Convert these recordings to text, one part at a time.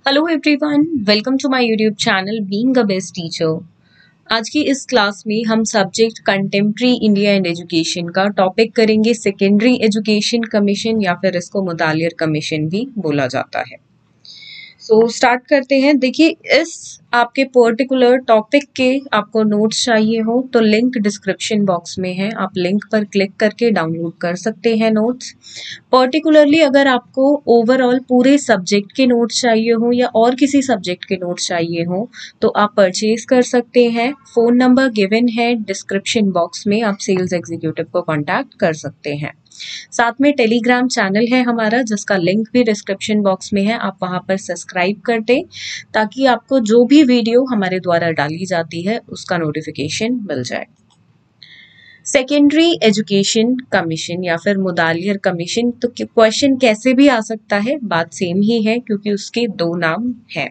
Hello everyone, welcome to my YouTube channel being a best teacher. आज की इस class में हम subject contemporary India and education का टॉपिक करेंगे। सेकेंडरी एजुकेशन कमीशन या फिर इसको मुदालियर कमीशन भी बोला जाता है। स्टार्ट करते हैं। देखिए, इस आपके पर्टिकुलर टॉपिक के आपको नोट्स चाहिए हो तो लिंक डिस्क्रिप्शन बॉक्स में है, आप लिंक पर क्लिक करके डाउनलोड कर सकते हैं नोट्स। पर्टिकुलरली अगर आपको ओवरऑल पूरे सब्जेक्ट के नोट्स चाहिए हो या और किसी सब्जेक्ट के नोट्स चाहिए हो तो आप परचेज कर सकते हैं। फ़ोन नंबर गिवन है डिस्क्रिप्शन बॉक्स में, आप सेल्स एग्जीक्यूटिव को कॉन्टैक्ट कर सकते हैं। साथ में टेलीग्राम चैनल है हमारा जिसका लिंक भी डिस्क्रिप्शन बॉक्स में है, आप वहां पर सब्सक्राइब कर दें ताकि आपको जो भी वीडियो हमारे द्वारा डाली जाती है उसका नोटिफिकेशन मिल जाए। सेकेंडरी एजुकेशन कमीशन या फिर मुदालियर कमीशन, तो क्वेश्चन कैसे भी आ सकता है, बात सेम ही है क्योंकि उसके दो नाम हैं।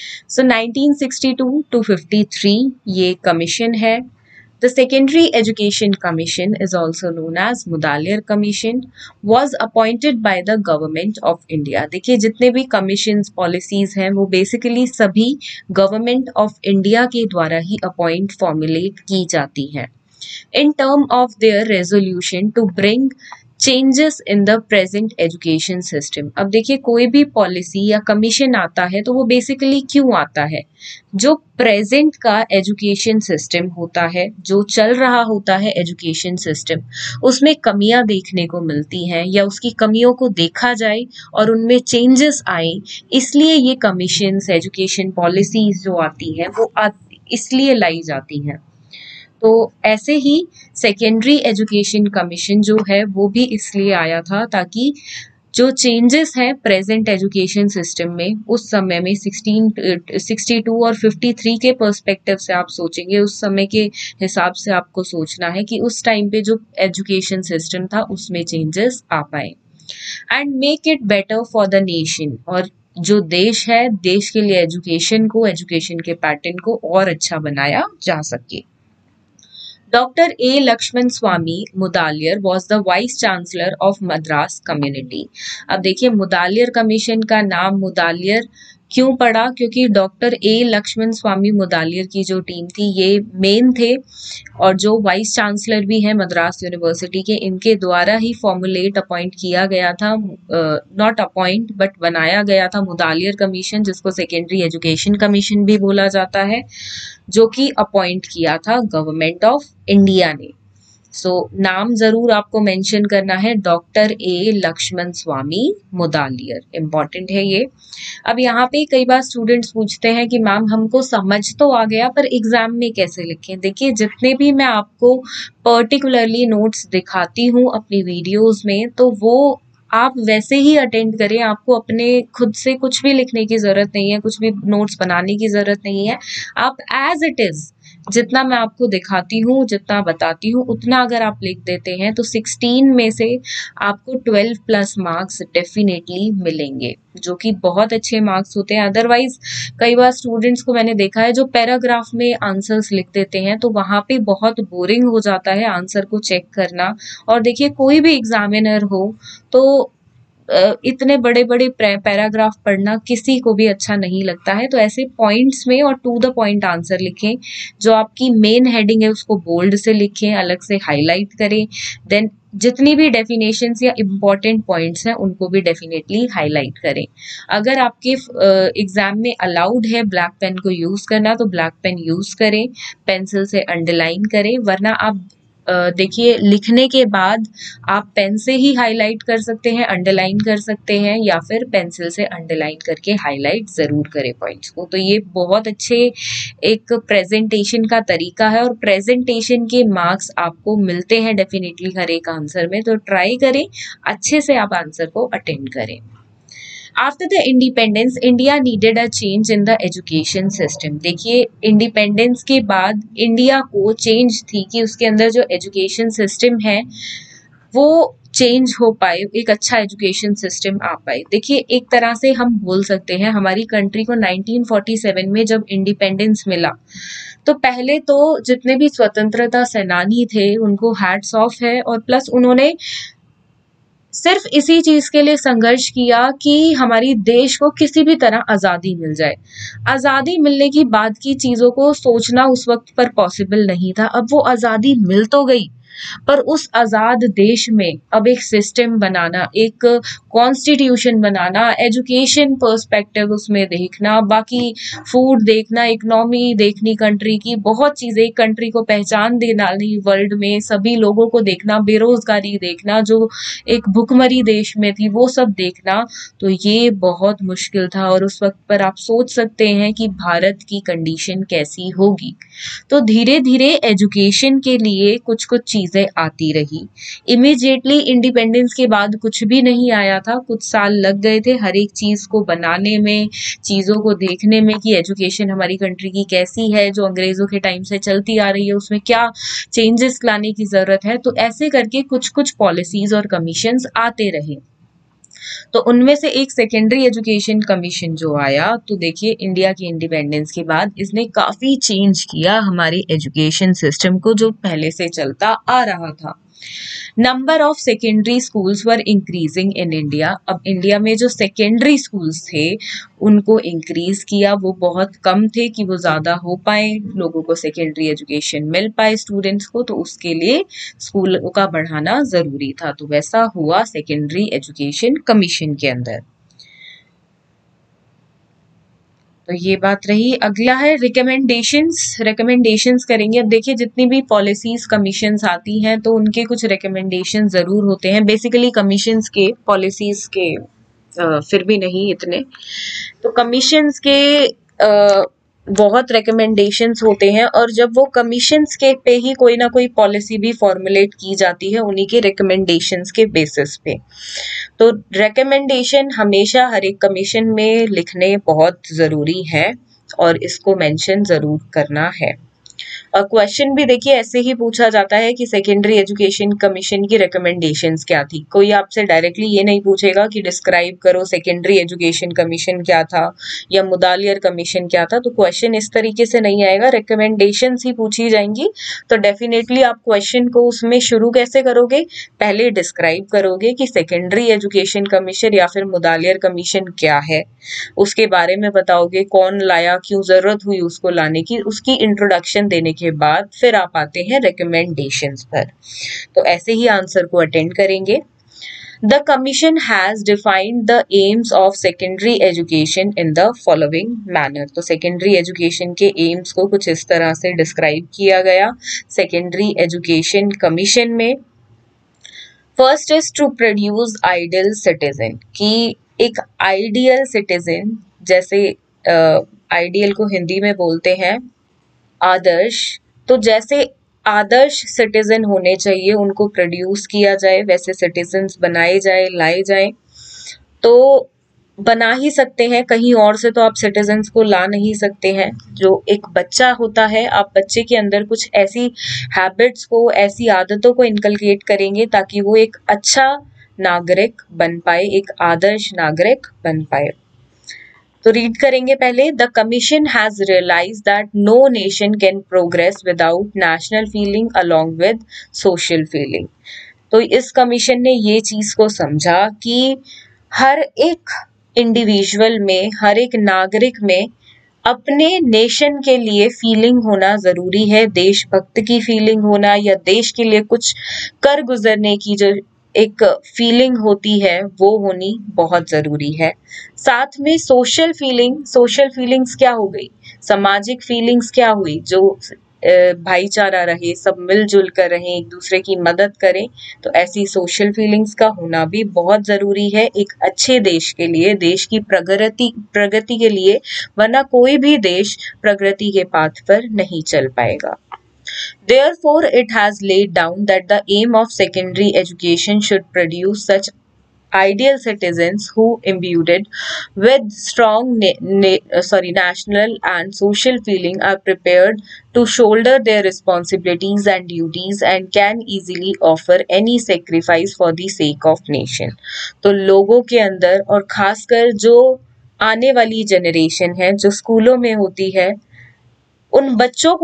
1962 to 53 ये कमीशन है। The Secondary Education Commission is also known as Mudaliar Commission, was appointed by the Government of India. देखिए, जितने भी कमीशंस पॉलिसीज हैं वो बेसिकली सभी गवर्नमेंट ऑफ इंडिया के द्वारा ही अपॉइंट फॉर्मुलेट की जाती हैं in term of their resolution to bring changes in the present education system. अब देखिए, कोई भी पॉलिसी या कमीशन आता है तो वो बेसिकली क्यों आता है, जो प्रेजेंट का एजुकेशन सिस्टम होता है, जो चल रहा होता है एजुकेशन सिस्टम, उसमें कमियां देखने को मिलती हैं या उसकी कमियों को देखा जाए और उनमें चेंजेस आए, इसलिए ये कमीशंस, एजुकेशन पॉलिसीज जो आती हैं वो इसलिए लाई जाती हैं। तो ऐसे ही सेकेंडरी एजुकेशन कमीशन जो है वो भी इसलिए आया था ताकि जो चेंजेस हैं प्रेजेंट एजुकेशन सिस्टम में, उस समय में 1662 और 53 के पर्सपेक्टिव से आप सोचेंगे, उस समय के हिसाब से आपको सोचना है कि उस टाइम पे जो एजुकेशन सिस्टम था उसमें चेंजेस आ पाए and make it better for the nation. और जो देश है, देश के लिए एजुकेशन को, एजुकेशन के पैटर्न को और अच्छा बनाया जा सके। Dr. A. Lakshman Swamy Mudaliar was the Vice Chancellor of Madras Community। अब देखिए, मुदालियर कमीशन का नाम मुदालियर क्यों पड़ा, क्योंकि doctor A Lakshmanaswami Mudaliar की जो टीम थी ये मेन थे और जो वाइस चांसलर भी हैं मद्रास यूनिवर्सिटी के, इनके द्वारा ही फॉर्मुलेट अपॉइंट किया गया था, नॉट अपॉइंट बट बनाया गया था मुदालियर कमीशन, जिसको सेकेंडरी एजुकेशन कमीशन भी बोला जाता है, जो कि अपॉइंट किया था गवर्नमेंट ऑफ इंडिया ने। नाम जरूर आपको मेंशन करना है, doctor A Lakshmanaswami Mudaliar, important है ये। अब यहाँ पे कई बार स्टूडेंट्स पूछते हैं कि मैम हमको समझ तो आ गया पर एग्जाम में कैसे लिखें। देखिए, जितने भी मैं आपको पर्टिकुलरली नोट्स दिखाती हूँ अपनी वीडियोस में, तो वो आप वैसे ही अटेंड करें, आपको अपने खुद से कुछ भी लिखने की जरूरत नहीं है, कुछ भी नोट्स बनाने की जरूरत नहीं है। आप एज इट इज जितना मैं आपको दिखाती हूँ, जितना बताती हूँ, उतना अगर आप लिख देते हैं तो 16 में से आपको 12 प्लस मार्क्स डेफिनेटली मिलेंगे, जो कि बहुत अच्छे मार्क्स होते हैं। अदरवाइज कई बार स्टूडेंट्स को मैंने देखा है जो पैराग्राफ में आंसर्स लिख देते हैं तो वहां पे बहुत बोरिंग हो जाता है आंसर को चेक करना। और देखिए, कोई भी एग्जामिनर हो तो इतने बड़े बड़े पैराग्राफ पढ़ना किसी को भी अच्छा नहीं लगता है, तो ऐसे पॉइंट्स में और टू द पॉइंट आंसर लिखें। जो आपकी मेन हेडिंग है उसको बोल्ड से लिखें, अलग से हाईलाइट करें, देन जितनी भी डेफिनेशंस या इम्पोर्टेंट पॉइंट्स हैं उनको भी डेफिनेटली हाईलाइट करें। अगर आपके एग्जाम में अलाउड है ब्लैक पेन को यूज करना तो ब्लैक पेन यूज करें, पेंसिल से अंडरलाइन करें, वरना आप देखिए, लिखने के बाद आप पेन से ही हाईलाइट कर सकते हैं, अंडरलाइन कर सकते हैं, या फिर पेंसिल से अंडरलाइन करके हाईलाइट जरूर करें पॉइंट्स को। तो ये बहुत अच्छे एक प्रेजेंटेशन का तरीका है और प्रेजेंटेशन के मार्क्स आपको मिलते हैं डेफिनेटली हर एक आंसर में, तो ट्राई करें अच्छे से आप आंसर को अटेंड करें। After the independence India needed a change in the education system. देखिए, इंडिपेंडेंस के बाद इंडिया को चेंज थी कि उसके अंदर जो एजुकेशन सिस्टम है वो चेंज हो पाए, एक अच्छा एजुकेशन सिस्टम आ पाए। देखिए, एक तरह से हम बोल सकते हैं हमारी कंट्री को 1947 में जब इंडिपेंडेंस मिला तो पहले तो जितने भी स्वतंत्रता सेनानी थे उनको हैट्स ऑफ है, और प्लस उन्होंने सिर्फ इसी चीज के लिए संघर्ष किया कि हमारी देश को किसी भी तरह आजादी मिल जाए। आजादी मिलने की बाद की चीजों को सोचना उस वक्त पर पॉसिबल नहीं था। अब वो आजादी मिल तो गई, पर उस आजाद देश में अब एक सिस्टम बनाना, एक कॉन्स्टिट्यूशन बनाना, एजुकेशन पर्सपेक्टिव उसमें देखना, बाकी फूड देखना, इकोनॉमी देखनी कंट्री की, बहुत चीजें, कंट्री को पहचान दिलानी वर्ल्ड में, सभी लोगों को देखना, बेरोजगारी देखना जो एक भुखमरी देश में थी वो सब देखना, तो ये बहुत मुश्किल था। और उस वक्त पर आप सोच सकते हैं कि भारत की कंडीशन कैसी होगी। तो धीरे धीरे एजुकेशन के लिए कुछ कुछ चीजें आती रही। इमीडिएटली इंडिपेंडेंस के बाद कुछ भी नहीं आया था, कुछ साल लग गए थे हर एक चीज को बनाने में, चीजों को देखने में कि एजुकेशन हमारी कंट्री की कैसी है, जो अंग्रेजों के टाइम से चलती आ रही है उसमें क्या चेंजेस लाने की जरूरत है। तो ऐसे करके कुछ कुछ पॉलिसीज और कमीशंस आते रहे। तो उनमें से एक सेकेंडरी एजुकेशन कमीशन जो आया, तो देखिए इंडिया की इंडिपेंडेंस के बाद इसने काफी चेंज किया हमारे एजुकेशन सिस्टम को जो पहले से चलता आ रहा था। Number of secondary schools were increasing in India. अब इंडिया में जो सेकेंडरी स्कूल्स थे उनको इंक्रीज किया, वो बहुत कम थे कि वो ज्यादा हो पाए, लोगों को सेकेंडरी एजुकेशन मिल पाए स्टूडेंट्स को, तो उसके लिए स्कूल का बढ़ाना जरूरी था। तो वैसा हुआ सेकेंडरी एजुकेशन कमीशन के अंदर। तो ये बात रही। अगला है रिकमेंडेशंस। रिकमेंडेशंस करेंगे। अब देखिए जितनी भी पॉलिसीज कमीशंस आती हैं तो उनके कुछ रिकमेंडेशन जरूर होते हैं, बेसिकली कमीशंस के, पॉलिसीज के फिर भी नहीं इतने। तो कमीशंस के बहुत रिकमेंडेशंस होते हैं, और जब वो कमीशंस के पे ही कोई ना कोई पॉलिसी भी फॉर्मुलेट की जाती है उन्हीं के रिकमेंडेशंस के बेसिस पे। तो रिकमेंडेशन हमेशा हर एक कमीशन में लिखने बहुत जरूरी है और इसको मेंशन जरूर करना है। और क्वेश्चन भी देखिए ऐसे ही पूछा जाता है कि सेकेंडरी एजुकेशन कमीशन की रिकमेंडेशंस क्या थी। कोई आपसे डायरेक्टली ये नहीं पूछेगा कि डिस्क्राइब करो सेकेंडरी एजुकेशन कमीशन क्या था या मुदालियर कमीशन क्या था। तो क्वेश्चन इस तरीके से नहीं आएगा, रिकमेंडेशंस ही पूछी जाएंगी। तो डेफिनेटली आप क्वेश्चन को उसमें शुरू कैसे करोगे, पहले डिस्क्राइब करोगे कि सेकेंडरी एजुकेशन कमीशन या फिर मुदालियर कमीशन क्या है, उसके बारे में बताओगे, कौन लाया, क्यों जरूरत हुई उसको लाने की, उसकी इंट्रोडक्शन देने के बाद फिर आप आते हैं रिकमेंडेशंस पर। तो ऐसे ही आंसर को अटेंड करेंगे। The Commission has defined the aims of secondary education in the following manner। तो secondary education के aims को कुछ इस तरह से describe किया गया secondary education commission में। First is to produce ideal citizen, कि एक ideal citizen, जैसे ideal को हिंदी में बोलते हैं आदर्श, तो जैसे आदर्श सिटीजन होने चाहिए उनको प्रोड्यूस किया जाए, वैसे सिटीजन्स बनाए जाए, लाए जाए। तो बना ही सकते हैं, कहीं और से तो आप सिटीजन्स को ला नहीं सकते हैं। जो एक बच्चा होता है, आप बच्चे के अंदर कुछ ऐसी हैबिट्स को, ऐसी आदतों को इनकलकेट करेंगे ताकि वो एक अच्छा नागरिक बन पाए, एक आदर्श नागरिक बन पाए। तो रीड करेंगे पहले। The commission has realise that no nation can progress without national feeling along with social feeling. तो इस कमीशन ने ये चीज को समझा कि हर एक इंडिविजुअल में, हर एक नागरिक में अपने नेशन के लिए फीलिंग होना जरूरी है, देशभक्त की फीलिंग होना या देश के लिए कुछ कर गुजरने की जो एक फीलिंग होती है वो होनी बहुत जरूरी है। साथ में सोशल फीलिंग्स क्या हो गई, सामाजिक फीलिंग्स क्या हुई, जो भाईचारा रहे, सब मिलजुल कर रहें, एक दूसरे की मदद करें। तो ऐसी सोशल फीलिंग्स का होना भी बहुत जरूरी है एक अच्छे देश के लिए, देश की प्रगति के लिए, वरना कोई भी देश प्रगति के पाथ पर नहीं चल पाएगा। Therefore, it has laid down that the aim of secondary education should produce such ideal citizens who, imbued with strong national and social feeling, are prepared to shoulder their responsibilities and duties and can easily offer any sacrifice for the sake of nation। तो लोगों के अंदर, और खासकर जो आने वाली generation है जो स्कूलों में होती है, उन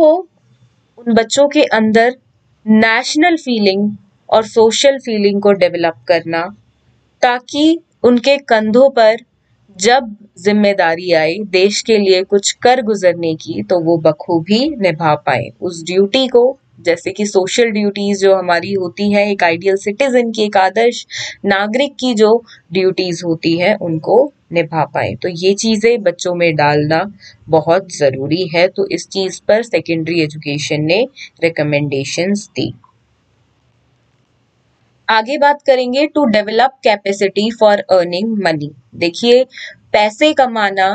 बच्चों के अंदर नेशनल फीलिंग और सोशल फीलिंग को डेवलप करना ताकि उनके कंधों पर जब जिम्मेदारी आए देश के लिए कुछ कर गुजरने की तो वो बखूबी निभा पाए उस ड्यूटी को, जैसे कि सोशल ड्यूटीज जो हमारी होती है, एक आइडियल सिटीजन की, एक आदर्श नागरिक की जो ड्यूटीज होती है उनको निभा पाए। तो ये चीजें बच्चों में डालना बहुत जरूरी है। तो इस चीज पर सेकेंडरी एजुकेशन ने रिकमेंडेशंस दी। आगे बात करेंगे to develop capacity for earning money. देखिए, पैसे कमाना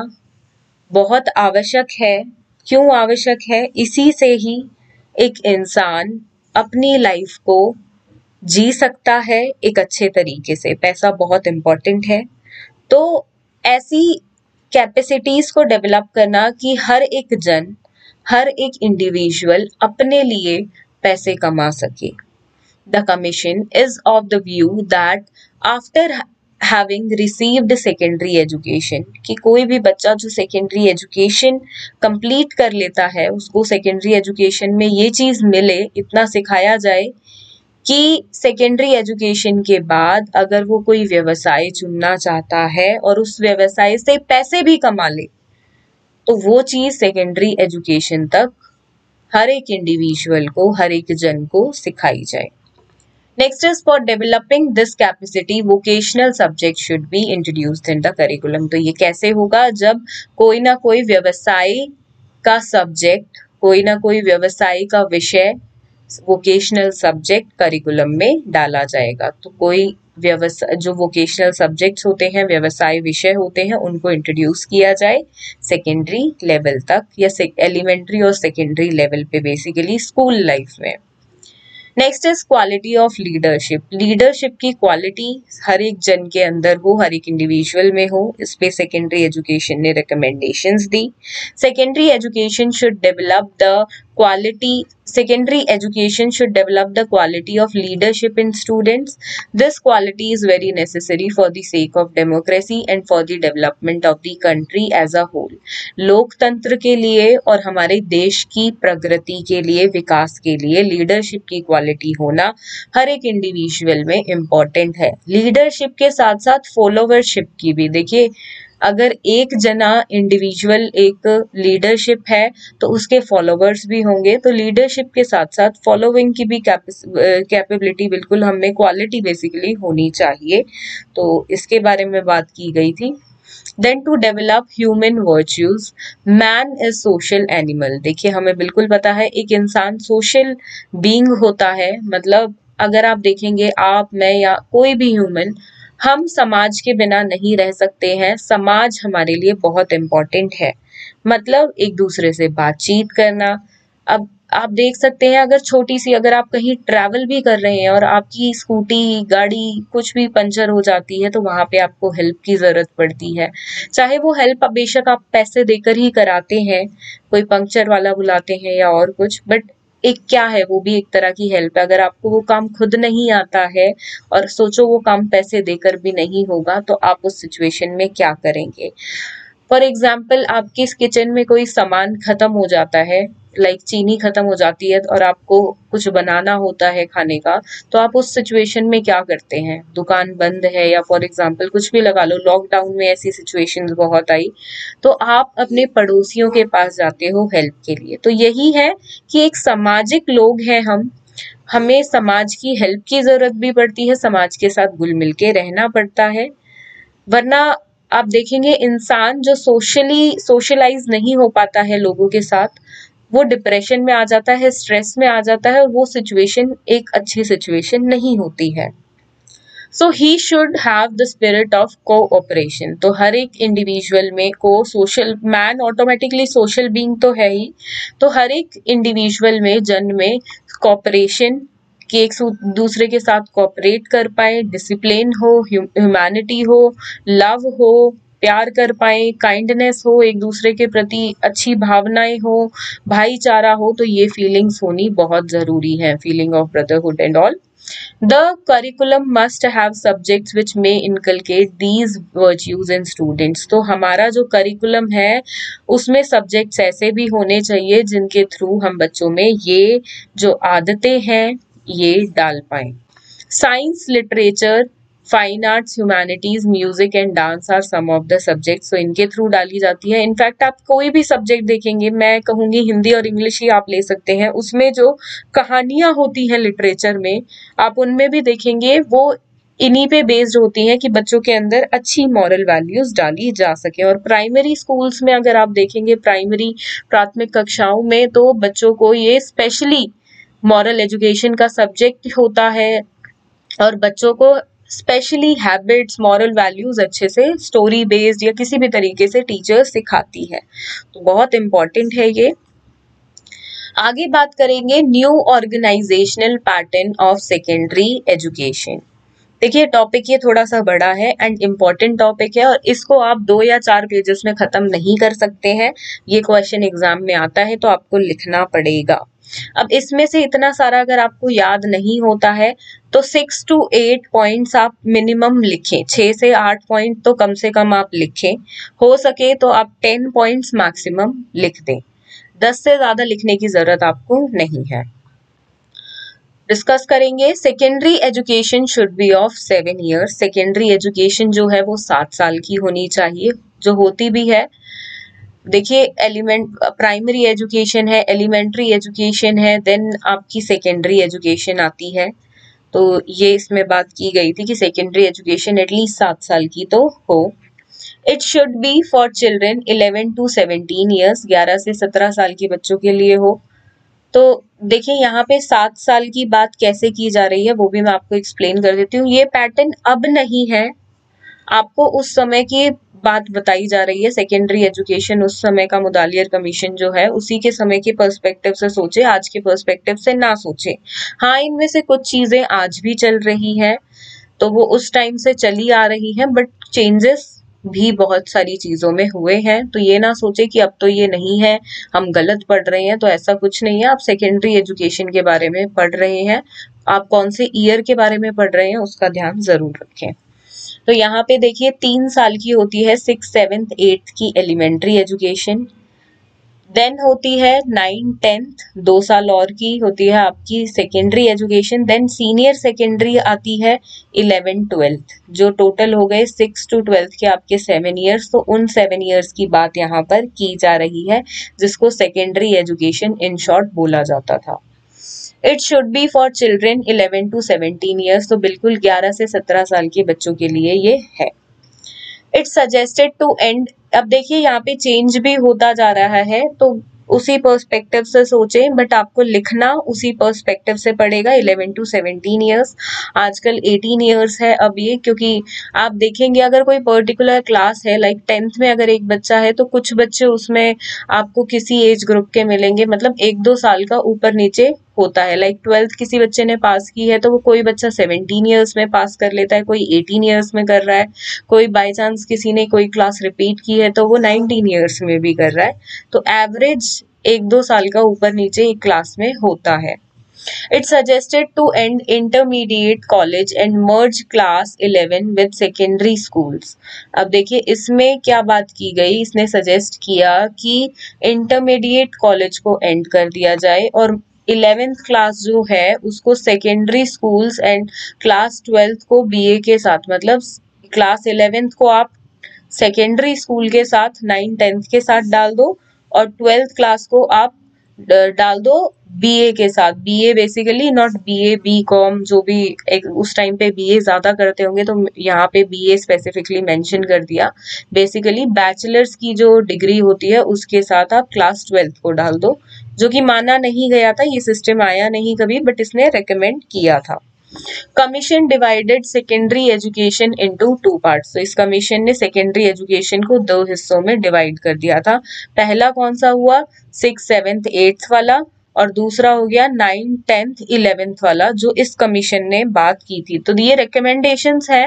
बहुत आवश्यक है। क्यों आवश्यक है? इसी से ही एक इंसान अपनी लाइफ को जी सकता है एक अच्छे तरीके से। पैसा बहुत इम्पोर्टेंट है। तो ऐसी कैपेसिटीज को डेवलप करना कि हर एक जन, हर एक इंडिविजुअल अपने लिए पैसे कमा सके। The commission is of the view that after having received secondary education, कि कोई भी बच्चा जो secondary education complete कर लेता है उसको secondary education में ये चीज मिले, इतना सिखाया जाए कि secondary education के बाद अगर वो कोई व्यवसाय चुनना चाहता है और उस व्यवसाय से पैसे भी कमा ले तो वो चीज secondary education तक हर एक इंडिविजुअल को, हर एक जन को सिखाई जाए। Next is for developing this capacity, vocational subject should be introduced in the curriculum। तो ये कैसे होगा? जब कोई ना कोई व्यवसाय का सब्जेक्ट, कोई ना कोई व्यवसाय का विषय वोकेशनल सब्जेक्ट करिकुलम में डाला जाएगा। तो कोई व्यवसाय, जो वोकेशनल सब्जेक्ट्स होते हैं, व्यवसाय विषय होते हैं, उनको इंट्रोड्यूस किया जाए सेकेंडरी लेवल तक या एलिमेंट्री और सेकेंडरी लेवल पे, बेसिकली स्कूल लाइफ में। Next is quality of leadership. Leadership की क्वालिटी हर एक जन के अंदर हो, हर एक इंडिविजुअल में हो, इस पे सेकेंडरी एजुकेशन ने रिकमेंडेशंस दी। Secondary education should develop the quality secondary education should develop the quality of leadership in students. This quality is very necessary for the sake of democracy and for the development of the country as a whole। लोकतंत्र के लिए और हमारे देश की प्रगति के लिए, विकास के लिए लीडरशिप की क्वालिटी होना हर एक इंडिविजुअल में इम्पोर्टेंट है। लीडरशिप के साथ साथ फॉलोवरशिप की भी। देखिए, अगर एक जना इंडिविजुअल एक लीडरशिप है तो उसके फॉलोवर्स भी होंगे, तो लीडरशिप के साथ साथ फॉलोइंग की भी कैपेबिलिटी, बिल्कुल हमें क्वालिटी बेसिकली होनी चाहिए। तो इसके बारे में बात की गई थी। Then to develop human virtues, man is social animal. देखिए, हमें बिल्कुल पता है एक इंसान सोशल बीइंग होता है। मतलब अगर आप देखेंगे, आप, मैं या कोई भी ह्यूमन, हम समाज के बिना नहीं रह सकते हैं। समाज हमारे लिए बहुत इम्पोर्टेंट है। मतलब एक दूसरे से बातचीत करना। अब आप देख सकते हैं, अगर छोटी सी, अगर आप कहीं ट्रैवल भी कर रहे हैं और आपकी स्कूटी, गाड़ी कुछ भी पंचर हो जाती है तो वहां पे आपको हेल्प की जरूरत पड़ती है। चाहे वो हेल्प बेशक आप पैसे देकर ही कराते हैं, कोई पंक्चर वाला बुलाते हैं या और कुछ, बट एक क्या है, वो भी एक तरह की हेल्प है। अगर आपको वो काम खुद नहीं आता है और सोचो वो काम पैसे देकर भी नहीं होगा तो आप उस सिचुएशन में क्या करेंगे? फॉर एग्जाम्पल, आपके किचन में कोई सामान खत्म हो जाता है, लाइक चीनी खत्म हो जाती है और आपको कुछ बनाना होता है खाने का, तो आप उस सिचुएशन में क्या करते हैं? दुकान बंद है या फॉर एग्जाम्पल कुछ भी लगा लो, लॉकडाउन में ऐसी सिचुएशंस बहुत आई, तो आप अपने पड़ोसियों के पास जाते हो हेल्प के लिए। तो यही है कि एक सामाजिक लोग हैं हम, हमें समाज की हेल्प की जरूरत भी पड़ती है, समाज के साथ घुल मिल के रहना पड़ता है। वरना आप देखेंगे, इंसान जो सोशलाइज नहीं हो पाता है लोगों के साथ, वो डिप्रेशन में आ जाता है, स्ट्रेस में आ जाता है और वो सिचुएशन एक अच्छी सिचुएशन नहीं होती है। So he should have the spirit of cooperation. तो हर एक इंडिविजुअल में social, man automatically social being तो है ही, तो हर एक इंडिविजुअल में, जन में कोऑपरेशन, कि एक दूसरे के साथ कोऑपरेट कर पाए, डिसिप्लिन हो, ह्यूमैनिटी हो, लव हो, प्यार कर पाए, काइंडनेस हो, एक दूसरे के प्रति अच्छी भावनाएं हो, भाईचारा हो, तो ये फीलिंग्स होनी बहुत जरूरी है, feeling of brotherhood and all. The curriculum must have subjects which may inculcate these virtues in students। तो हमारा जो करिकुलम है उसमें सब्जेक्ट्स ऐसे भी होने चाहिए जिनके थ्रू हम बच्चों में ये जो आदतें हैं ये डाल पाए। Science, literature fine arts, humanities, music and dance are some of the subject, so इनके थ्रू डाली जाती है। इनफैक्ट आप कोई भी सब्जेक्ट देखेंगे, मैं कहूंगी हिंदी और इंग्लिश ही आप ले सकते हैं, उसमें जो कहानियां होती हैं लिटरेचर में, आप उनमें भी देखेंगे वो इन्हीं पे बेस्ड होती हैं कि बच्चों के अंदर अच्छी मॉरल वैल्यूज डाली जा सके। और प्राइमरी स्कूल्स में अगर आप देखेंगे, प्राइमरी प्राथमिक कक्षाओं में, तो बच्चों को ये स्पेशली मॉरल एजुकेशन का सब्जेक्ट होता है और बच्चों को स्पेशली हैबिट्स, मॉरल वैल्यूज अच्छे से स्टोरी बेस्ड या किसी भी तरीके से टीचर सिखाती है, तो बहुत इंपॉर्टेंट है ये। आगे बात करेंगे new organisational pattern of secondary education. देखिए टॉपिक ये थोड़ा सा बड़ा है एंड इम्पॉर्टेंट टॉपिक है और इसको आप 2 या 4 पेजेस में खत्म नहीं कर सकते हैं। ये क्वेश्चन एग्जाम में आता है तो आपको लिखना पड़ेगा। अब इसमें से इतना सारा अगर आपको याद नहीं होता है तो 6 to 8 पॉइंट्स आप मिनिमम लिखें, 6 से 8 पॉइंट तो कम से कम आप लिखें। हो सके तो आप 10 पॉइंट्स मैक्सिमम लिख दें, 10 से ज्यादा लिखने की जरूरत आपको नहीं है। डिस्कस करेंगे secondary education should be of 7 years। Secondary education जो है वो 7 साल की होनी चाहिए, जो होती भी है। देखिए प्राइमरी एजुकेशन है, एलिमेंट्री एजुकेशन है, देन आपकी सेकेंडरी एजुकेशन आती है। तो ये इसमें बात की गई थी कि सेकेंडरी एजुकेशन एटलीस्ट 7 साल की तो हो। It should be for children 11 to 17 years, 11 से 17 साल के बच्चों के लिए हो। तो देखिए यहाँ पे 7 साल की बात कैसे की जा रही है वो भी मैं आपको एक्सप्लेन कर देती हूँ। ये पैटर्न अब नहीं है, आपको उस समय की बात बताई जा रही है। सेकेंडरी एजुकेशन उस समय का मुदालियर कमीशन जो है उसी के समय के पर्सपेक्टिव से सोचे, आज के पर्सपेक्टिव से ना सोचे। हाँ, इनमें से कुछ चीजें आज भी चल रही हैं तो वो उस टाइम से चली आ रही हैं, बट चेंजेस भी बहुत सारी चीजों में हुए हैं। तो ये ना सोचे कि अब तो ये नहीं है, हम गलत पढ़ रहे हैं, तो ऐसा कुछ नहीं है। आप सेकेंडरी एजुकेशन के बारे में पढ़ रहे हैं, आप कौन से ईयर के बारे में पढ़ रहे हैं उसका ध्यान जरूर रखें। तो यहाँ पे देखिए 3 साल की होती है 6th, 7th, 8th की एलिमेंट्री एजुकेशन, देन होती है 9th, 10th, 2 साल और की होती है आपकी secondary education. Then senior secondary आती है 11th, 12th, जो टोटल हो गए 6 to 12th के आपके 7 years। तो उन 7 years की बात यहाँ पर की जा रही है जिसको सेकेंडरी एजुकेशन इन शॉर्ट बोला जाता था। It should be for children 11 to 17 years, तो बिल्कुल 11 से 17 साल के बच्चों के लिए ये है। इट्स सजेस्टेड टू एंड, अब देखिए यहाँ पे चेंज भी होता जा रहा है तो उसी पर्सपेक्टिव से सोचें, बट आपको लिखना उसी पर्सपेक्टिव से पड़ेगा। 11 to 17 years, आजकल 18 years है अब ये, क्योंकि आप देखेंगे अगर कोई पर्टिकुलर क्लास है, लाइक 10th में अगर एक बच्चा है तो कुछ बच्चे उसमें आपको किसी एज ग्रुप के मिलेंगे, मतलब 1-2 साल का ऊपर नीचे होता है। लाइक 12th किसी बच्चे ने पास की है तो वो कोई बच्चा 17 years में पास कर लेता है, कोई 18 years में कर रहा है, कोई बाय चांस किसी ने कोई क्लास रिपीट की है तो वो 19 years में भी कर रहा है। तो एवरेज 1-2 साल का ऊपर नीचे एक क्लास में होता है। It suggested to end intermediate college and merge class 11 with secondary schools। अब देखिए इसमें क्या बात की गई, इसने सजेस्ट किया कि इंटरमीडिएट कॉलेज को एंड कर दिया जाए और 11th क्लास जो है उसको secondary schools and class 12th को बीए के साथ, मतलब क्लास 11th को आप सेकेंडरी स्कूल के साथ 9, 10th के साथ डाल दो और 12th क्लास को आप डाल दो बीए के साथ। BA basically not BA B com, जो भी एक उस टाइम पे बीए ज्यादा करते होंगे तो यहाँ पे बीए स्पेसिफिकली मेंशन कर दिया। बेसिकली बैचलर्स की जो डिग्री होती है उसके साथ आप क्लास 12th को डाल दो, जो कि माना नहीं गया था, ये सिस्टम आया नहीं कभी, बट इसने रेकमेंड किया था। Commission divided secondary education into 2 parts. तो इस कमीशन ने सेकेंडरी एजुकेशन को 2 हिस्सों में डिवाइड कर दिया था। पहला कौन सा हुआ, 6th, 7th, 8th वाला, और दूसरा हो गया 9th, 10th, 11th वाला, जो इस कमीशन ने बात की थी। तो ये रिकमेंडेशंस है।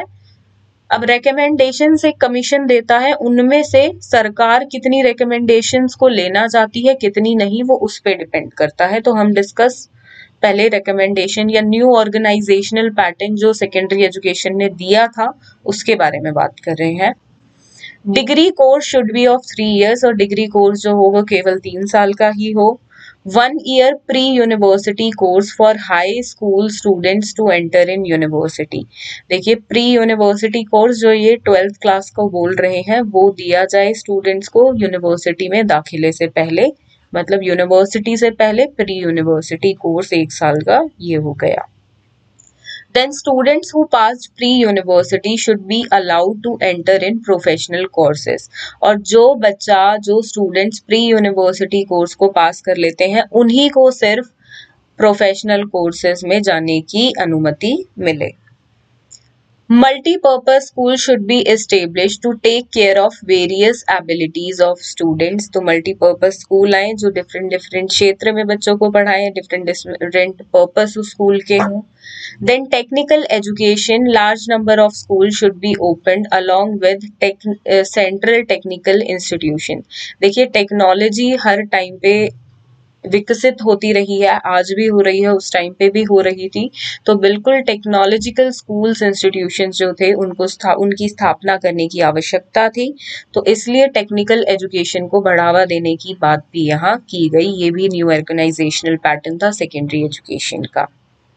अब रिकमेंडेशन से कमीशन देता है, उनमें से सरकार कितनी रिकमेंडेशंस को लेना चाहती है कितनी नहीं, वो उस पर डिपेंड करता है। तो हम डिस्कस पहले रिकमेंडेशन या न्यू ऑर्गेनाइजेशनल पैटर्न जो सेकेंडरी एजुकेशन ने दिया था उसके बारे में बात कर रहे हैं। Degree course should be of 3 years, और डिग्री कोर्स जो हो वो केवल 3 साल का ही हो। 1 year pre-university course for high school students to enter in university। देखिए प्री यूनिवर्सिटी कोर्स जो ये 12th क्लास को बोल रहे हैं वो दिया जाए स्टूडेंट्स को यूनिवर्सिटी में दाखिले से पहले, मतलब यूनिवर्सिटी से पहले प्री यूनिवर्सिटी कोर्स 1 साल का ये हो गया। Then students who passed pre-university should be allowed to enter in professional courses। और जो स्टूडेंट्स प्री यूनिवर्सिटी कोर्स को पास कर लेते हैं उन्हीं को सिर्फ प्रोफेशनल कोर्सेज में जाने की अनुमति मिले। Multi-purpose school should be established to take care of various abilities of students। तो multi-purpose school आए जो different क्षेत्र में बच्चों को पढ़ाएं, different purpose उस स्कूल के हों। Then technical education, large number of schools should be opened along with central technical institution। देखिए टेक्नोलॉजी हर टाइम पे विकसित होती रही है, आज भी हो रही है, उस टाइम पे भी हो रही थी, तो बिल्कुल टेक्नोलॉजिकल स्कूल्स इंस्टीट्यूशंस जो थे उनकी स्थापना करने की आवश्यकता थी। तो इसलिए टेक्निकल एजुकेशन को बढ़ावा देने की बात भी यहाँ की गई। ये भी न्यू ऑर्गेनाइजेशनल पैटर्न था सेकेंडरी एजुकेशन का।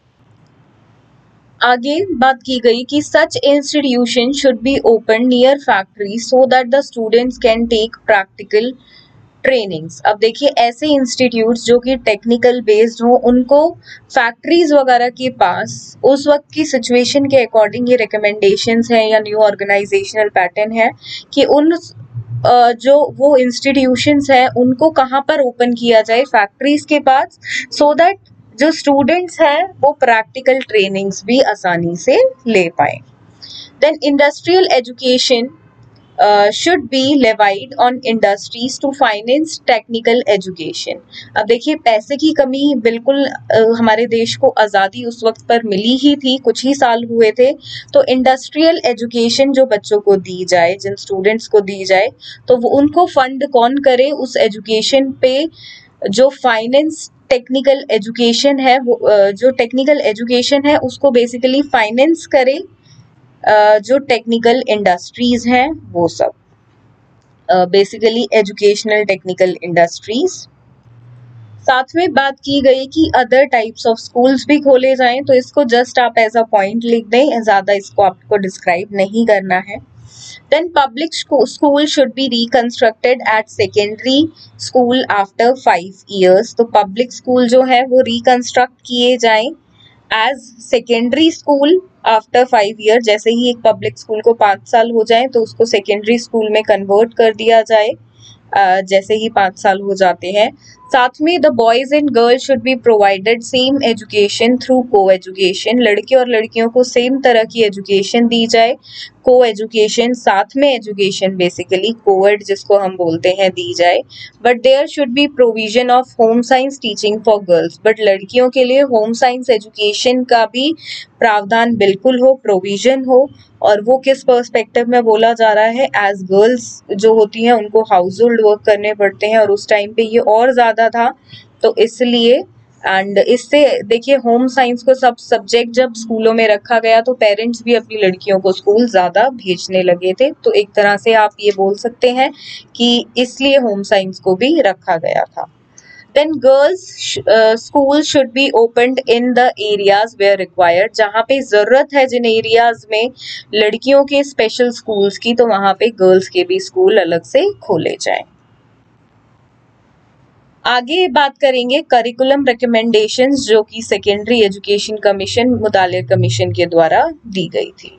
आगे बात की गई कि such institution should be open near factory so that the students can take practical trainings. अब देखिए ऐसे इंस्टीट्यूट्स जो कि टेक्निकल बेस्ड हो उनको फैक्ट्रीज वगैरह के पास उस वक्त की सिचुएशन के अकॉर्डिंग ये रिकमेंडेशंस हैं या न्यू ऑर्गेनाइजेशनल पैटर्न है कि उन जो वो इंस्टीट्यूशंस हैं उनको कहाँ पर ओपन किया जाए, फैक्ट्रीज के पास, सो दैट जो स्टूडेंट्स हैं वो प्रैक्टिकल ट्रेनिंग्स भी आसानी से ले पाए। Then industrial education should be levied on industries to finance technical education। अब देखिए पैसे की कमी बिल्कुल हमारे देश को आज़ादी उस वक्त पर मिली ही थी, कुछ ही साल हुए थे, तो इंडस्ट्रियल एजुकेशन जो बच्चों को दी जाए, जिन स्टूडेंट्स को दी जाए, तो वो उनको फंड कौन करे, उस एजुकेशन पे जो फाइनेंस टेक्निकल एजुकेशन है वो जो टेक्निकल एजुकेशन है उसको बेसिकली फाइनेंस करे जो टेक्निकल इंडस्ट्रीज हैं वो सब, बेसिकली एजुकेशनल टेक्निकल इंडस्ट्रीज। साथ में बात की गई कि अदर टाइप्स ऑफ स्कूल्स भी खोले जाएं, तो इसको जस्ट आप एज अ पॉइंट लिख दें, ज़्यादा इसको आपको डिस्क्राइब नहीं करना है। Then public school should be reconstructed at secondary school after 5 years। तो public school जो है वो reconstruct किए जाएं as secondary school after 5 year. जैसे ही एक पब्लिक स्कूल को 5 साल हो जाए तो उसको सेकेंडरी स्कूल में कन्वर्ट कर दिया जाए जैसे ही 5 साल हो जाते हैं। साथ में the boys and girls should be provided same education through coeducation. लड़के और लड़कियों को सेम तरह की एजुकेशन दी जाए, को एजुकेशन, साथ में एजुकेशन बेसिकली कोएड जिसको हम बोलते हैं, दी जाए। But there should be provision of home science teaching for girls. But लड़कियों के लिए होम साइंस एजुकेशन का भी प्रावधान बिल्कुल हो, प्रोविजन हो। और वो किस पर्सपेक्टिव में बोला जा रहा है, एज गर्ल्स जो होती हैं उनको हाउस होल्ड वर्क करने पड़ते हैं और उस टाइम पे ये और ज़्यादा था, तो इसलिए एंड इससे देखिए होम साइंस को सब सब्जेक्ट जब स्कूलों में रखा गया तो पेरेंट्स भी अपनी लड़कियों को स्कूल ज़्यादा भेजने लगे थे, तो एक तरह से आप ये बोल सकते हैं कि इसलिए होम साइंस को भी रखा गया था। Then girls school should be opened in the areas where required। जहाँ पे ज़रूरत है जिन एरियाज में लड़कियों के स्पेशल स्कूल्स की, तो वहाँ पे गर्ल्स के भी स्कूल अलग से खोले जाएं। आगे बात करेंगे करिकुलम रिकमेंडेशंस जो कि secondary education commission, Mudaliar commission के द्वारा दी गई थी।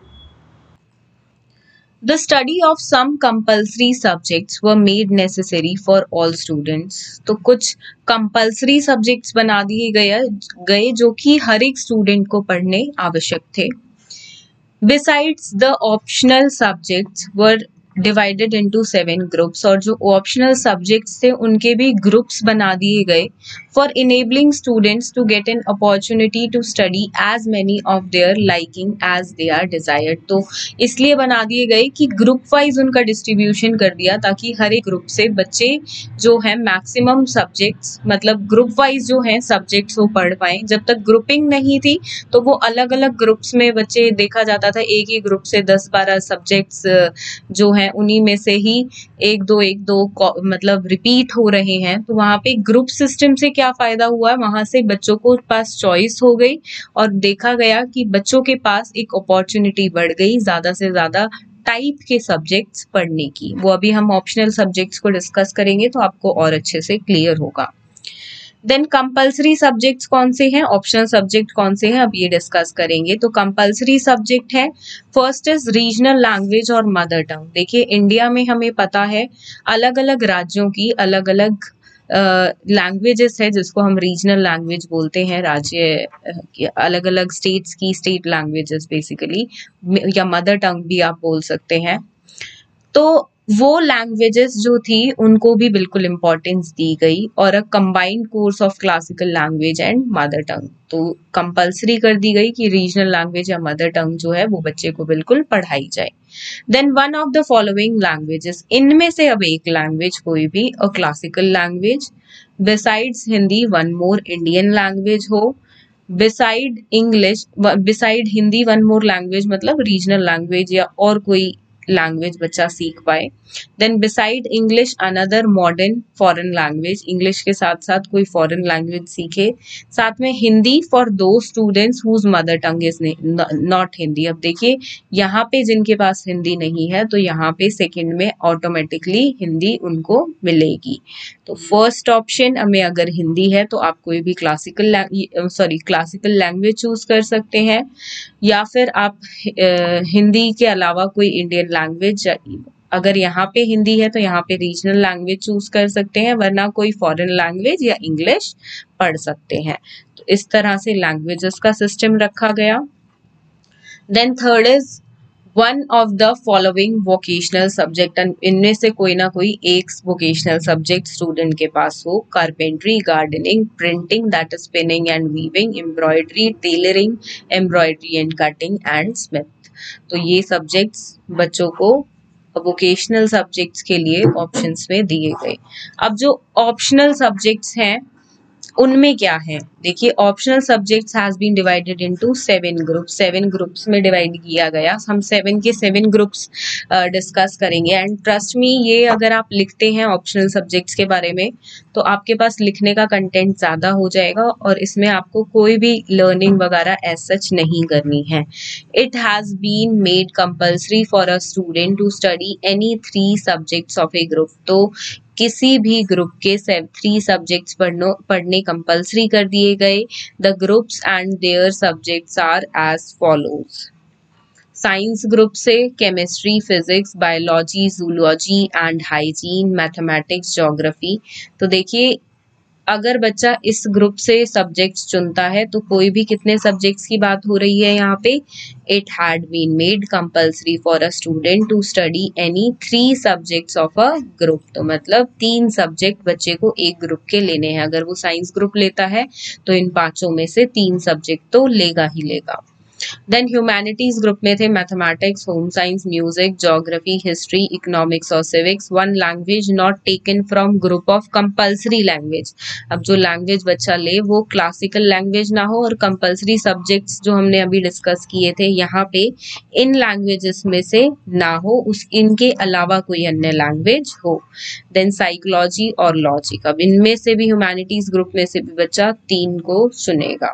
The study of some compulsory subjects were made necessary for all students। तो कुछ compulsory subjects बना दिए गए जो कि हर एक स्टूडेंट को पढ़ने आवश्यक थे। Besides, the optional subjects were divided into 7 groups। और जो optional subjects थे उनके भी groups बना दिए गए for enabling students to get an opportunity to study as many of their liking as they are desired। तो इसलिए बना दिए गए कि ग्रुप वाइज उनका डिस्ट्रीब्यूशन कर दिया ताकि हर एक ग्रुप से बच्चे जो है मैक्सिमम सब्जेक्ट्स, मतलब ग्रुप वाइज जो है सब्जेक्ट्स वो पढ़ पाए। जब तक ग्रुपिंग नहीं थी तो वो अलग अलग ग्रुप्स में बच्चे देखा जाता था, एक ही ग्रुप से 10-12 सब्जेक्ट्स जो हैं हैं उन्हीं में से ही एक दो मतलब रिपीट हो रहे हैं, तो वहां पे ग्रुप सिस्टम से क्या फायदा हुआ, वहां से बच्चों को पास चॉइस हो गई और देखा गया कि बच्चों के पास एक अपॉर्चुनिटी बढ़ गई ज्यादा से ज्यादा टाइप के सब्जेक्ट्स पढ़ने की। वो अभी हम ऑप्शनल सब्जेक्ट्स को डिस्कस करेंगे तो आपको और अच्छे से क्लियर होगा। देन कंपल्सरी सब्जेक्ट्स कौन से हैं, ऑप्शनल सब्जेक्ट कौन से हैं, अब ये डिस्कस करेंगे। तो कंपल्सरी सब्जेक्ट है, फर्स्ट इज रीजनल लैंग्वेज और मदर टंग। देखिए इंडिया में हमें पता है अलग अलग राज्यों की अलग अलग लैंग्वेजेस है जिसको हम रीजनल लैंग्वेज बोलते हैं, राज्य अलग अलग स्टेट्स की स्टेट लैंग्वेजेस बेसिकली, या मदर टंग भी आप बोल सकते हैं। तो वो लैंग्वेजेस जो थी उनको भी बिल्कुल इम्पोर्टेंस दी गई और a combined course of classical language and mother tongue, तो कंपल्सरी कर दी गई कि रीजनल लैंग्वेज या मदर टंग जो है वो बच्चे को बिल्कुल पढ़ाई जाए। Then one of the following languages, इनमें से अब एक लैंग्वेज कोई भी a classical language, besides Hindi one more Indian language हो, beside English beside Hindi one more language मतलब रीजनल लैंग्वेज या और कोई लैंग्वेज बच्चा सीख पाए। Then beside English another modern foreign language, English के साथ साथ कोई फॉरेन लैंग्वेज सीखे। साथ में Hindi for to students whose mother tongue is not Hindi. अब देखिए यहाँ पे जिनके पास हिंदी नहीं है तो यहाँ पे सेकंड में ऑटोमेटिकली हिंदी उनको मिलेगी। तो फर्स्ट ऑप्शन में अगर हिंदी है तो आप कोई भी क्लासिकल लैंग्वेज चूज कर सकते हैं, या फिर आप हिंदी के अलावा कोई इंडियन लैंग्वेज, अगर यहाँ पे हिंदी है तो यहाँ पे रीजनल लैंग्वेज चूज कर सकते हैं, वरना कोई फॉरेन लैंग्वेज या इंग्लिश पढ़ सकते हैं। तो इस तरह से लैंग्वेजेस का सिस्टम रखा गया। Then third is one of the following vocational subject, इनमें से कोई ना कोई एक वोकेशनल सब्जेक्ट स्टूडेंट के पास हो, carpentry, gardening, printing that is spinning and weaving, embroidery, tailoring, embroidery and cutting and smith. तो ये सब्जेक्ट्स बच्चों को वोकेशनल सब्जेक्ट्स के लिए ऑप्शंस में दिए गए। अब जो ऑप्शनल सब्जेक्ट्स हैं उनमें क्या है, देखिए optional subjects has been divided into 7 groups, 7 groups में डिवाइड किया गया। हम 7 के 7 ग्रुप्स डिस्कस करेंगे एंड ट्रस्ट मी ये अगर आप लिखते हैं ऑप्शनल सब्जेक्ट्स के बारे में तो आपके पास लिखने का कंटेंट ज़्यादा हो जाएगा और इसमें आपको कोई भी लर्निंग वगैरह एज सच नहीं करनी है। It has been made compulsory for a student to study any 3 subjects of a group, तो किसी भी ग्रुप के 3 सब्जेक्ट्स पढ़ने कंपल्सरी कर दिए गए। The groups and their subjects are as follows. Science group से chemistry, physics, biology, zoology and hygiene, mathematics, geography. तो देखिए अगर बच्चा इस ग्रुप से सब्जेक्ट्स चुनता है तो कोई भी कितने सब्जेक्ट्स की बात हो रही है यहाँ पे, it had been made compulsory for a student to study any 3 subjects of a group, तो मतलब 3 सब्जेक्ट बच्चे को एक ग्रुप के लेने हैं। अगर वो साइंस ग्रुप लेता है तो इन 5 में से 3 सब्जेक्ट तो लेगा ही लेगा। देन ह्यूमैनिटीज ग्रुप में थे mathematics, home science, music, geography, history, economics और civics. One language not taken from group of compulsory language, अब जो लैंग्वेज बच्चा ले वो क्लासिकल लैंग्वेज ना हो और कंपल्सरी सब्जेक्ट्स जो हमने अभी डिस्कस किए थे यहाँ पे इन लैंग्वेजेस में से ना हो, उस इनके अलावा कोई अन्य लैंग्वेज हो। देन साइकोलॉजी और लॉजिक, अब इनमें से भी ह्यूमैनिटीज ग्रुप में से भी बच्चा 3 को चुनेगा।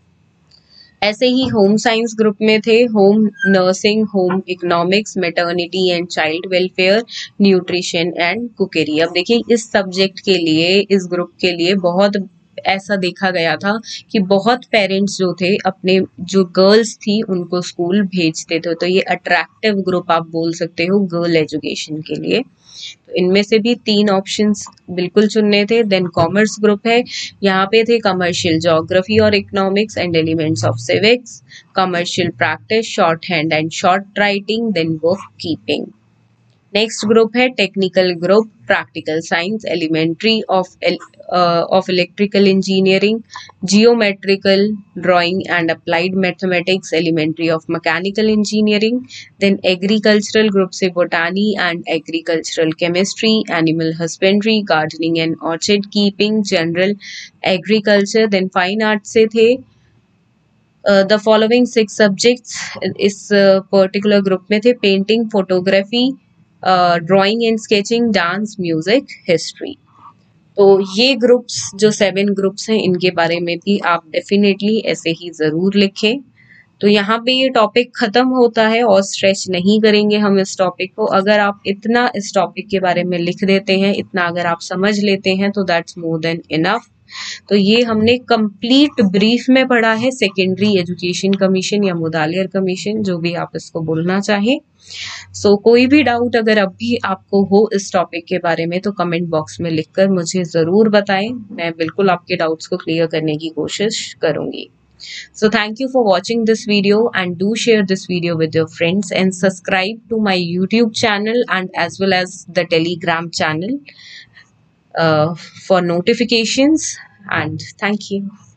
ऐसे ही होम साइंस ग्रुप में थे home nursing, home economics, maternity and child welfare, nutrition and cookery. अब देखिए इस सब्जेक्ट के लिए, इस ग्रुप के लिए बहुत ऐसा देखा गया था कि बहुत पेरेंट्स जो थे अपने जो गर्ल्स थी उनको स्कूल भेजते थे, तो ये अट्रैक्टिव ग्रुप आप बोल सकते हो गर्ल एजुकेशन के लिए। तो इनमें से भी 3 ऑप्शंस बिल्कुल चुनने थे। देन कॉमर्स ग्रुप है, यहाँ पे थे कमर्शियल ज्योग्राफी और economics and elements of civics, commercial practice, short hand and short writing, then book keeping. Next group है technical group, practical science, elementary of electrical engineering, geometrical drawing and applied mathematics, elementary of mechanical engineering. Then agricultural group से botany and agricultural chemistry, animal husbandry, gardening and orchid keeping, general agriculture. Then fine art से थे the following 6 subjects इस particular group में थे painting, photography, drawing and sketching, dance, music, history. तो ये groups जो 7 groups हैं इनके बारे में भी आप डेफिनेटली ऐसे ही ज़रूर लिखें। तो यहाँ पे ये टॉपिक खत्म होता है और स्ट्रेच नहीं करेंगे हम इस टॉपिक को। अगर आप इतना इस टॉपिक के बारे में लिख देते हैं, इतना अगर आप समझ लेते हैं तो दैट्स मोर देन इनफ। तो ये हमने कंप्लीट ब्रीफ में पढ़ा है सेकेंडरी एजुकेशन कमीशन या मुदालियर कमीशन, जो भी आप इसको बोलना चाहें। सो कोई भी डाउट अगर अभी आपको हो इस टॉपिक के बारे में तो कमेंट बॉक्स में लिखकर मुझे ज़रूर बताएं। मैं बिल्कुल आपके डाउट्स को क्लियर करने की कोशिश करूंगी। So thank you for watching this video and do share this video with your friends and subscribe to my YouTube channel and as well as the Telegram channel for notifications, and thank you.